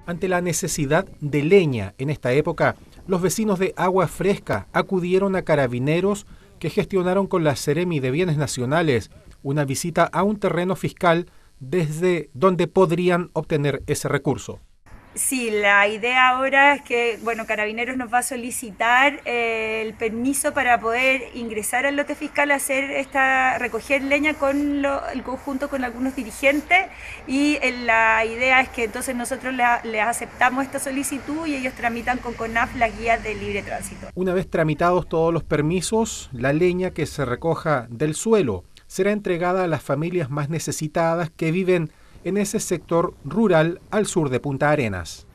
Ante la necesidad de leña en esta época, los vecinos de Agua Fresca acudieron a carabineros que gestionaron con la Seremi de Bienes Nacionales una visita a un terreno fiscal desde donde podrían obtener ese recurso. Sí, la idea ahora es que, bueno, Carabineros nos va a solicitar el permiso para poder ingresar al lote fiscal a hacer recoger leña con el conjunto con algunos dirigentes y la idea es que entonces nosotros les aceptamos esta solicitud y ellos tramitan con CONAF las guías de libre tránsito. Una vez tramitados todos los permisos, la leña que se recoja del suelo será entregada a las familias más necesitadas que viven en ese sector rural al sur de Punta Arenas.